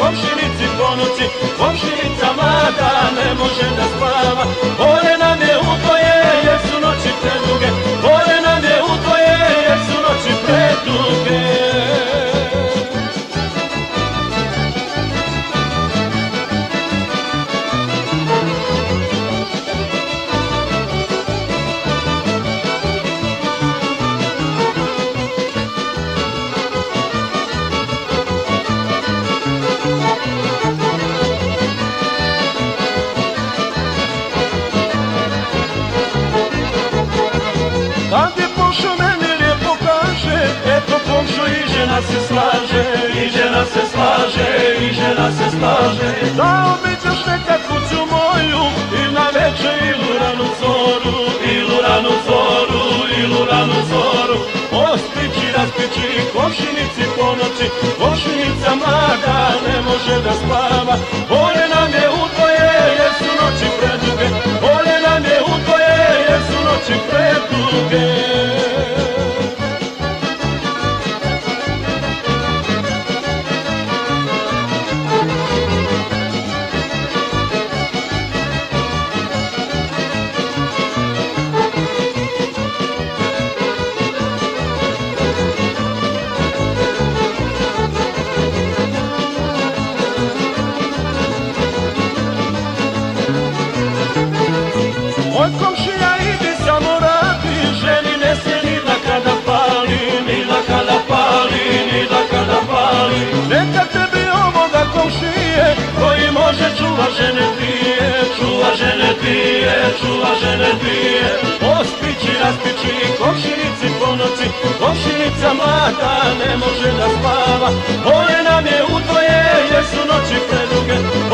komšinici po noći, komšinica mlada ne može da spava. Bolje nam je u dvoje jer su noći preduge, bolje nam je u dvoje jer su noći preduge. Kad je pošao meni lijepo kaže, eto komšo i žena se slaže, i žena se slaže, i žena se slaže. Da obiđaš nekad kuću moju, i na večer ilu ranu zoru, ilu ranu zoru, ilu ranu zoru. Ospići, raspići, komšinici po noći, komšinica mlada ne može da spava. Bolje nam je u dvoje jer su noći preduge, bolje nam je u dvoje jer su noći preduge. Moj komšija idi samo radi, ženi ne smije ni da kada pali, ni da kada pali, ni da kada pali. Neka tebi ovoga komšije, koji može čuva žene dvije, čuva žene dvije, čuva žene dvije. Ospići, raspići, komšinici po noći, komšinica mlada ne može da spava. Bolje nam je u dvoje jer su noći preduge,